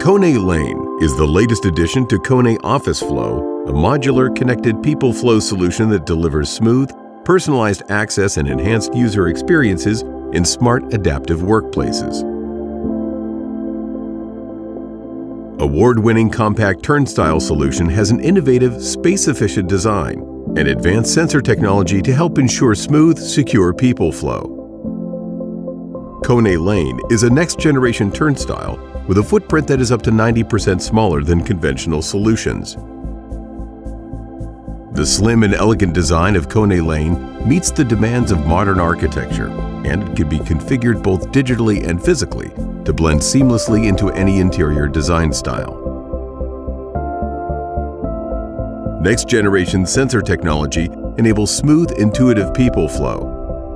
KONE Lane is the latest addition to KONE Office Flow, a modular connected people flow solution that delivers smooth, personalized access and enhanced user experiences in smart, adaptive workplaces. Award-winning compact turnstile solution has an innovative, space-efficient design and advanced sensor technology to help ensure smooth, secure people flow. KONE Lane is a next-generation turnstile with a footprint that is up to 90% smaller than conventional solutions. The slim and elegant design of KONE Lane meets the demands of modern architecture, and it can be configured both digitally and physically to blend seamlessly into any interior design style. Next-generation sensor technology enables smooth, intuitive people flow.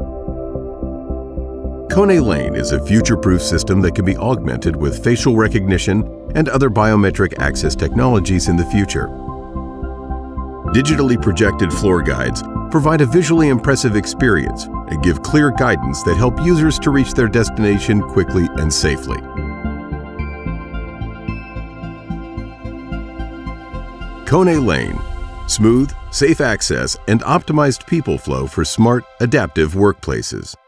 KONE Lane is a future-proof system that can be augmented with facial recognition and other biometric access technologies in the future. Digitally projected floor guides provide a visually impressive experience and give clear guidance that help users to reach their destination quickly and safely. KONE Lane. Smooth, safe access, and optimized people flow for smart, adaptive workplaces.